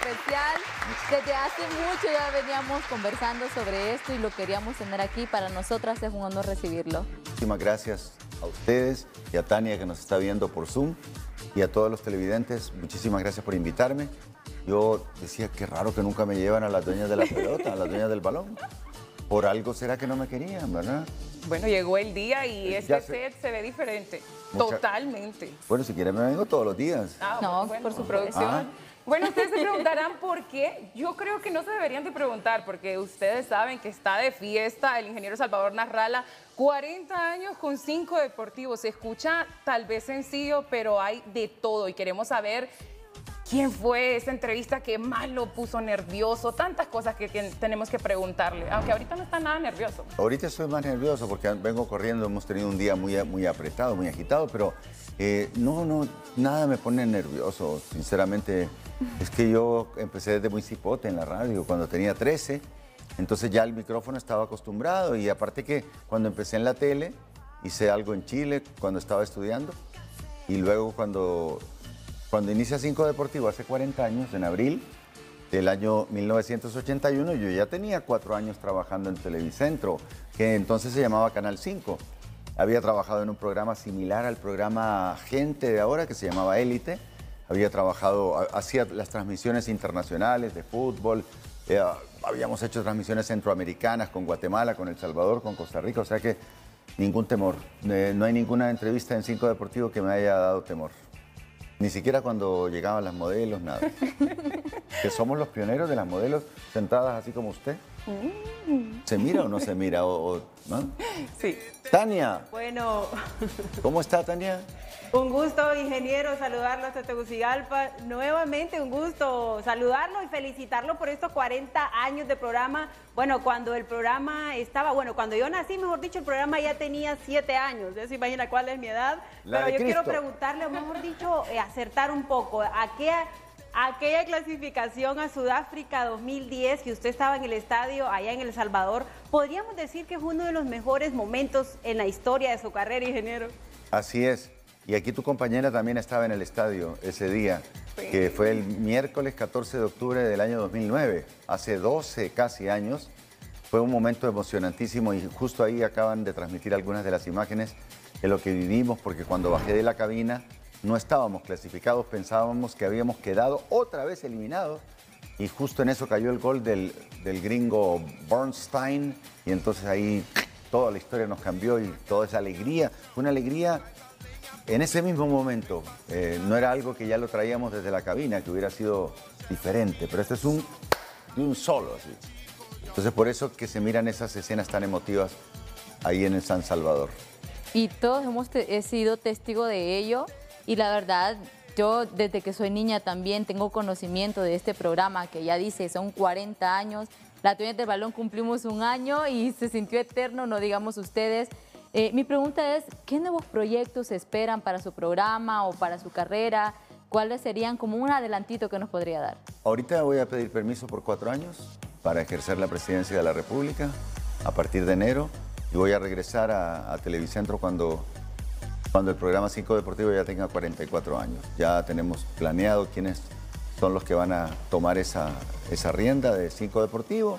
especial. Desde hace mucho ya veníamos conversando sobre esto y lo queríamos tener aquí. Para nosotras es un honor recibirlo. Muchísimas gracias a ustedes y a Tania, que nos está viendo por Zoom, y a todos los televidentes. Muchísimas gracias por invitarme. Yo decía, qué raro que nunca me llevan a las dueñas de la pelota, a las dueñas del balón. Por algo será que no me querían, ¿verdad? Bueno, llegó el día y este set se ve diferente. Totalmente. Bueno, si quieren me vengo todos los días. No, bueno, por su producción. Bueno, ustedes se preguntarán por qué. Yo creo que no se deberían de preguntar, porque ustedes saben que está de fiesta el ingeniero Salvador Narrala. 40 años con 5 deportivos. Se escucha tal vez sencillo, pero hay de todo. Y queremos saber quién fue esa entrevista que más lo puso nervioso. Tantas cosas que tenemos que preguntarle. Aunque ahorita no está nada nervioso. Ahorita estoy más nervioso porque vengo corriendo. Hemos tenido un día muy apretado, muy agitado, pero nada me pone nervioso. Sinceramente, es que yo empecé desde muy cipote en la radio, cuando tenía 13. Entonces ya el micrófono estaba acostumbrado, y aparte que cuando empecé en la tele, hice algo en Chile cuando estaba estudiando, y luego cuando inicia 5 Deportivo hace 40 años, en abril del año 1981, yo ya tenía 4 años trabajando en Televicentro, que entonces se llamaba Canal 5. Había trabajado en un programa similar al programa Gente de ahora, que se llamaba Élite. Había trabajado, hacía las transmisiones internacionales de fútbol. Habíamos hecho transmisiones centroamericanas con Guatemala, con El Salvador, con Costa Rica. O sea que ningún temor. No hay ninguna entrevista en 5 Deportivo que me haya dado temor. Ni siquiera cuando llegaban las modelos, nada. Que somos los pioneros de las modelos sentadas así como usted. ¿Se mira o no se mira? ¿No? Sí. Tania. Bueno. ¿Cómo está, Tania? Un gusto, ingeniero, saludarlo hasta Tegucigalpa. Nuevamente un gusto saludarlo y felicitarlo por estos 40 años de programa. Bueno, cuando el programa estaba, cuando yo nací, mejor dicho, el programa ya tenía 7 años. Ya se imagina cuál es mi edad. Pero yo quiero preguntarle, o mejor dicho, acertar un poco. Aquella clasificación a Sudáfrica 2010, que usted estaba en el estadio allá en El Salvador, ¿podríamos decir que es uno de los mejores momentos en la historia de su carrera, ingeniero? Así es. Y aquí tu compañera también estaba en el estadio ese día, que fue el miércoles 14 de octubre del año 2009, hace 12 casi años. Fue un momento emocionantísimo, y justo ahí acaban de transmitir algunas de las imágenes de lo que vivimos, porque cuando bajé de la cabina no estábamos clasificados, pensábamos que habíamos quedado otra vez eliminados, y justo en eso cayó el gol del gringo Bernstein, y entonces ahí toda la historia nos cambió y toda esa alegría, fue una alegría. En ese mismo momento, no era algo que ya lo traíamos desde la cabina, que hubiera sido diferente, pero este es de un solo, así. Entonces, por eso que se miran esas escenas tan emotivas ahí en el San Salvador. Y todos hemos sido testigos de ello, y la verdad, yo desde que soy niña también tengo conocimiento de este programa, que ya dice, son 40 años. La Dueñas del Balón cumplimos 1 año y se sintió eterno, no digamos ustedes. Mi pregunta es, ¿qué nuevos proyectos esperan para su programa o para su carrera? ¿Cuáles serían como un adelantito que nos podría dar? Ahorita voy a pedir permiso por 4 años para ejercer la presidencia de la República a partir de enero, y voy a regresar a Televicentro cuando el programa 5 Deportivo ya tenga 44 años. Ya tenemos planeado quiénes son los que van a tomar esa rienda de 5 Deportivo,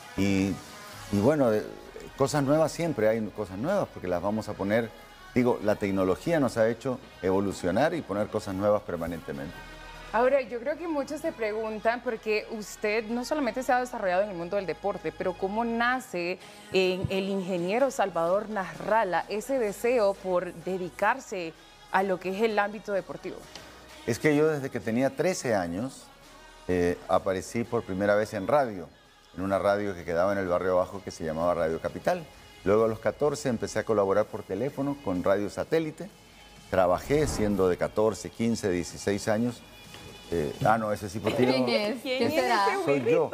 y bueno, cosas nuevas siempre, hay cosas nuevas porque las vamos a poner. Digo, la tecnología nos ha hecho evolucionar y poner cosas nuevas permanentemente. Ahora, yo creo que muchos se preguntan, porque usted no solamente se ha desarrollado en el mundo del deporte, pero ¿cómo nace en el ingeniero Salvador Narrala ese deseo por dedicarse a lo que es el ámbito deportivo? Es que yo desde que tenía 13 años aparecí por primera vez en radio, en una radio que quedaba en el barrio abajo que se llamaba Radio Capital. Luego a los 14 empecé a colaborar por teléfono con Radio Satélite. Trabajé siendo de 14, 15, 16 años. No, ese sí, porque ¿Quién es? ¿Quién será? Soy yo.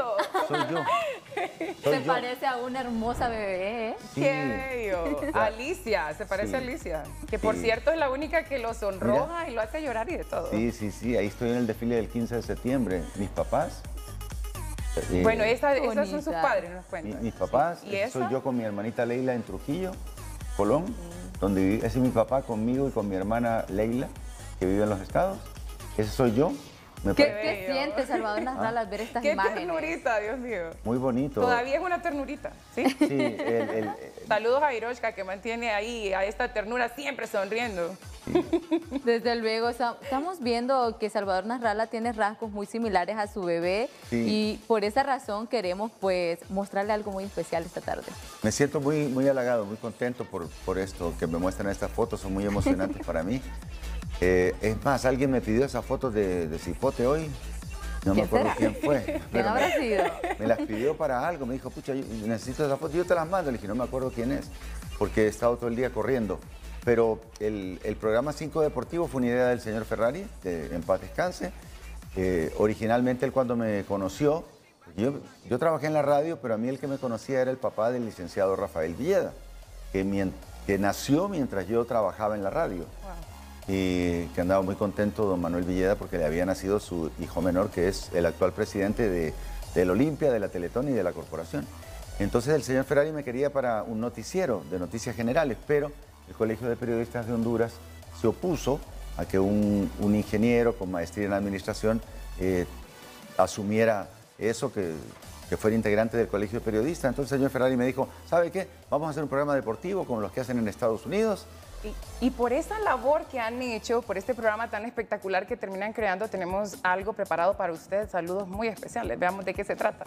Se parece a una hermosa bebé, ¿eh? Sí. ¡Qué bello! Alicia, se parece a Alicia. Que por cierto es la única que lo sonroja y lo hace llorar y de todo. Sí, ahí estoy en el desfile del 15 de septiembre. Mis papás. Bueno, esas son sus padres, nos cuentan. Mis papás, soy yo con mi hermanita Leila en Trujillo, Colón, donde ese es mi papá conmigo y con mi hermana Leila, que vive en los Estados. Ese soy yo. ¿Qué siente Salvador Nasralla al ver estas imágenes? Qué ternurita, Dios mío. Muy bonito. Todavía es una ternurita, ¿sí? Sí, Saludos a Hiroshka, que mantiene ahí a esta ternura siempre sonriendo. Sí. Desde luego, estamos viendo que Salvador Nasralla tiene rasgos muy similares a su bebé, sí. Y por esa razón queremos pues mostrarle algo muy especial esta tarde. Me siento muy halagado, muy contento por esto que me muestran estas fotos, son muy emocionantes para mí. Es más, alguien me pidió esas fotos de cipote hoy. No me acuerdo quién fue. ¿Quién habrá sido? Me las pidió para algo. Me dijo, pucha, yo necesito esas fotos. Yo te las mando. Le dije, no me acuerdo quién es, porque he estado todo el día corriendo. Pero el programa 5 Deportivo fue una idea del señor Ferrari, en paz descanse. Originalmente él cuando me conoció, yo trabajé en la radio, pero a mí el que me conocía era el papá del licenciado Rafael Villeda, que nació mientras yo trabajaba en la radio. Wow. Y que andaba muy contento don Manuel Villeda porque le había nacido su hijo menor, que es el actual presidente del Olimpia, de la Teletón y de la Corporación. Entonces el señor Ferrari me quería para un noticiero de noticias generales, pero el Colegio de Periodistas de Honduras se opuso a que un ingeniero con maestría en administración asumiera eso, que fuera integrante del Colegio de Periodistas. Entonces el señor Ferrari me dijo, ¿sabe qué? Vamos a hacer un programa deportivo como los que hacen en Estados Unidos. Y por esa labor que han hecho, por este programa tan espectacular que terminan creando, tenemos algo preparado para ustedes, saludos muy especiales. Veamos de qué se trata.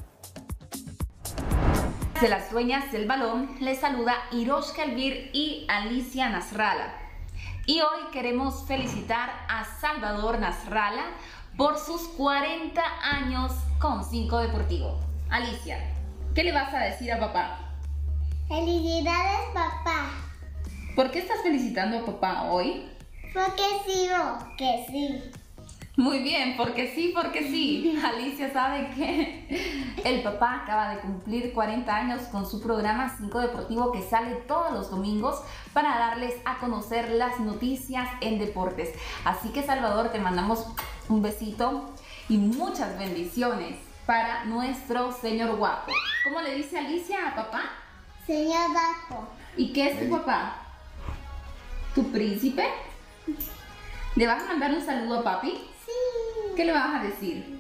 De las dueñas del balón les saluda Hiroshka Elvir y Alicia Nasralla. Y hoy queremos felicitar a Salvador Nasralla por sus 40 años con 5 Deportivo. Alicia, ¿qué le vas a decir a papá? Felicidades, papá. ¿Por qué estás felicitando a papá hoy? Porque sí, que sí. Muy bien, porque sí. Alicia sabe que el papá acaba de cumplir 40 años con su programa 5 Deportivo, que sale todos los domingos para darles a conocer las noticias en deportes. Así que, Salvador, te mandamos un besito y muchas bendiciones para nuestro señor guapo. ¿Cómo le dice Alicia a papá? Señor guapo. ¿Y qué es tu papá? ¿Tu príncipe? ¿Le vas a mandar un saludo a papi? Sí. ¿Qué le vas a decir?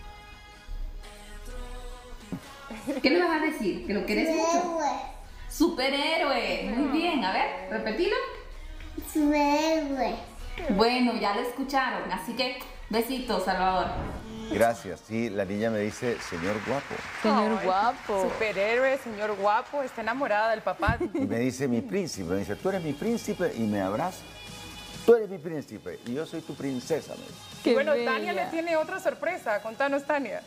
¿Qué le vas a decir? ¿Que lo quieres mucho? Superhéroe. Muy bien, a ver, repetilo. Superhéroe. Bueno, ya lo escucharon, así que besitos, Salvador. Gracias. Sí, la niña me dice, señor guapo. Señor guapo. Superhéroe, señor guapo, está enamorada del papá. Y me dice mi príncipe, me dice, tú eres mi príncipe, y me abraza. Tú eres mi príncipe y yo soy tu princesa. Y bueno, bella. Tania le tiene otra sorpresa. Contanos, Tania.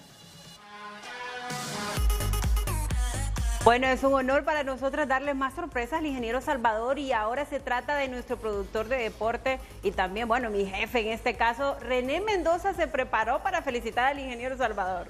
Bueno, es un honor para nosotros darles más sorpresas al ingeniero Salvador, y ahora se trata de nuestro productor de deporte y también, bueno, mi jefe en este caso, René Mendoza, se preparó para felicitar al ingeniero Salvador.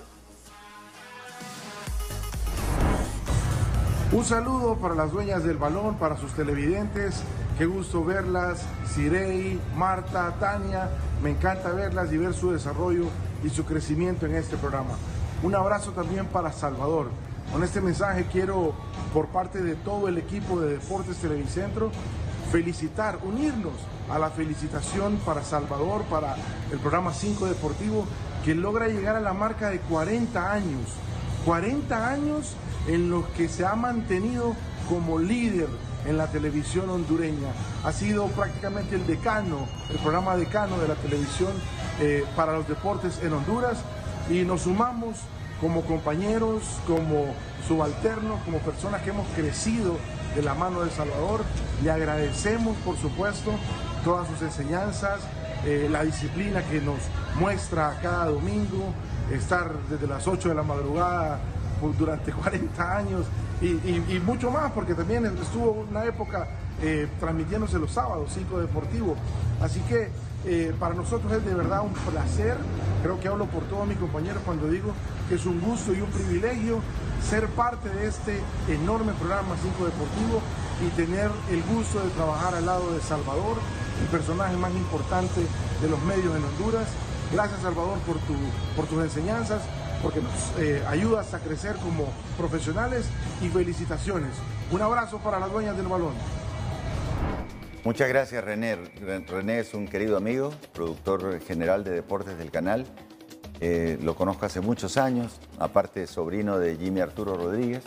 Un saludo para las dueñas del balón, para sus televidentes. Qué gusto verlas, Sirey, Marta, Tania. Me encanta verlas y ver su desarrollo y su crecimiento en este programa. Un abrazo también para Salvador. Con este mensaje quiero, por parte de todo el equipo de Deportes Televicentro, felicitar, unirnos a la felicitación para Salvador, para el programa 5 Deportivo, que logra llegar a la marca de 40 años. 40 años en los que se ha mantenido como líder en la televisión hondureña. Ha sido prácticamente el decano, el programa decano de la televisión para los deportes en Honduras, y nos sumamos como compañeros, como subalternos, como personas que hemos crecido de la mano de Salvador. Le agradecemos, por supuesto, todas sus enseñanzas, la disciplina que nos muestra cada domingo, estar desde las 8 de la madrugada durante 40 años y mucho más, porque también estuvo una época transmitiéndose los sábados, 5 Deportivo. Así que para nosotros es de verdad un placer, creo que hablo por todos mis compañeros cuando digo que es un gusto y un privilegio ser parte de este enorme programa 5 Deportivo y tener el gusto de trabajar al lado de Salvador, el personaje más importante de los medios en Honduras. Gracias, Salvador, por tus enseñanzas, porque nos ayudas a crecer como profesionales, y felicitaciones. Un abrazo para las dueñas del balón. Muchas gracias, René. René es un querido amigo, productor general de deportes del canal, lo conozco hace muchos años, aparte sobrino de Jimmy Arturo Rodríguez.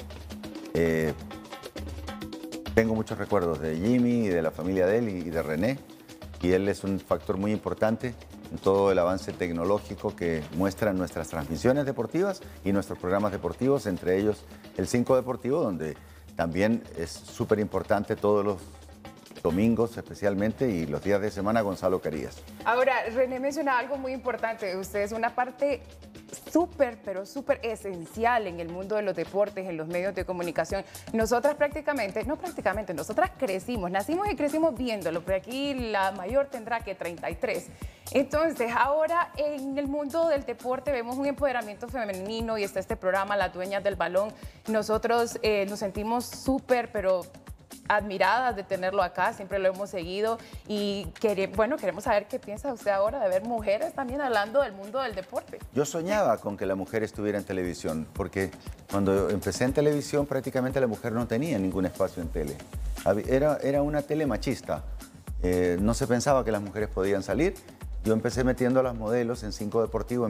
Tengo muchos recuerdos de Jimmy y de la familia de él y de René, y él es un factor muy importante en todo el avance tecnológico que muestran nuestras transmisiones deportivas y nuestros programas deportivos, entre ellos el 5 Deportivo, donde también es súper importante todos los domingos especialmente y los días de semana Gonzalo Carías. Ahora, René menciona algo muy importante. Usted es una parte súper, pero súper esencial en el mundo de los deportes, en los medios de comunicación. Nosotras nosotras crecimos, nacimos y crecimos viéndolo, pero aquí la mayor tendrá que 33. Entonces, ahora en el mundo del deporte vemos un empoderamiento femenino y está este programa, Las Dueñas del Balón. Nosotros nos sentimos súper, pero admiradas de tenerlo acá, siempre lo hemos seguido y queremos saber qué piensa usted ahora de ver mujeres también hablando del mundo del deporte. Yo soñaba con que la mujer estuviera en televisión, porque cuando empecé en televisión prácticamente la mujer no tenía ningún espacio en tele. Era una tele machista, no se pensaba que las mujeres podían salir. Yo empecé metiendo a las modelos en 5 Deportivo en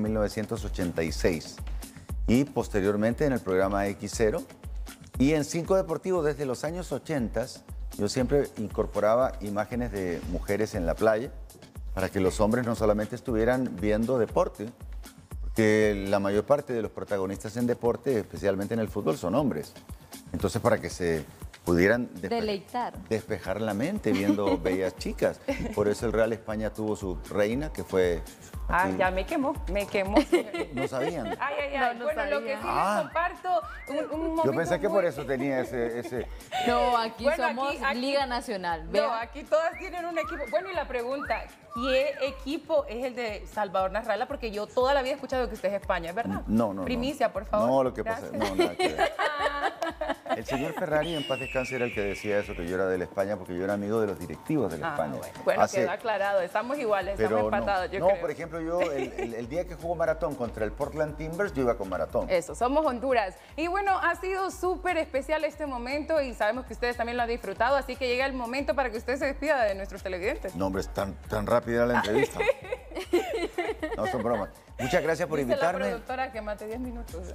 1986 y posteriormente en el programa X0. Y en 5 Deportivo, desde los años 80, yo siempre incorporaba imágenes de mujeres en la playa para que los hombres no solamente estuvieran viendo deporte, porque la mayor parte de los protagonistas en deporte, especialmente en el fútbol, son hombres. Entonces, para que se pudieran despejar la mente viendo bellas chicas. Por eso el Real España tuvo su reina, que fue... Aquí. Ya me quemó. No sabían. No, bueno, lo que sí les comparto, un momento. Yo pensé que por eso tenía ese... No, aquí somos Liga Nacional. No, aquí todas tienen un equipo. Bueno, y la pregunta, ¿qué equipo es el de Salvador Nasralla? Porque yo toda la vida he escuchado que usted es España, ¿es verdad? No. Primicia, por favor. No, lo que pasa, no, nada que ver. El señor Ferrari, en paz descanse, era el que decía eso, que yo era del España, porque yo era amigo de los directivos del España. Bueno, quedó aclarado, estamos iguales, estamos empatados, yo creo. No, por ejemplo, yo el día que jugó Maratón contra el Portland Timbers, yo iba con Maratón. Eso, somos Honduras. Y bueno, ha sido súper especial este momento y sabemos que ustedes también lo han disfrutado, así que llega el momento para que usted se despida de nuestros televidentes. No, hombre, es tan rápida la entrevista. No, son bromas. Muchas gracias por invitarme. La productora que mate 10 minutos.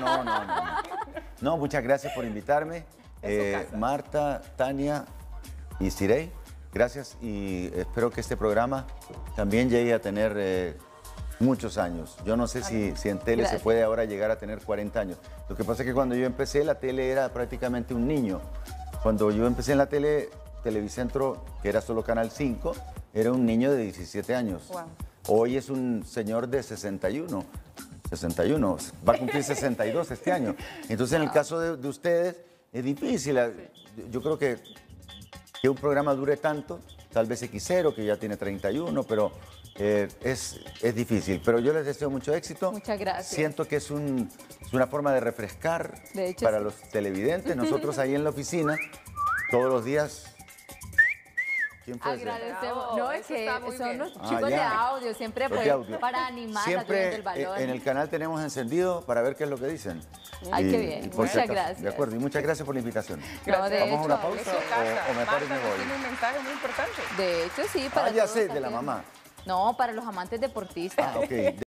No, muchas gracias por invitarme. Marta, Tania y Sirey, gracias y espero que este programa también llegue a tener muchos años. Yo no sé si en tele se puede ahora llegar a tener 40 años. Lo que pasa es que cuando yo empecé, la tele era prácticamente un niño. Cuando yo empecé en la tele, Televicentro, que era solo Canal 5, era un niño de 17 años. Wow. Hoy es un señor de 61, va a cumplir 62 este año. Entonces, en el caso de ustedes, es difícil. Yo creo que un programa dure tanto, tal vez X0, que ya tiene 31, pero es difícil. Pero yo les deseo mucho éxito. Muchas gracias. Siento que es una forma de refrescar para los televidentes. Nosotros ahí en la oficina, todos los días... Agradecemos. No, es que son los chicos de audio, siempre para animar a la Dueñas del Balón. En el canal tenemos encendido para ver qué es lo que dicen. Ay, qué bien. Muchas gracias. De acuerdo, y muchas gracias por la invitación. Gracias. ¿Vamos a una pausa o mejor me voy? Tiene un mensaje muy importante. De hecho, sí, para ya todos sé, de también. la mamá. No, para los amantes deportistas. Ok.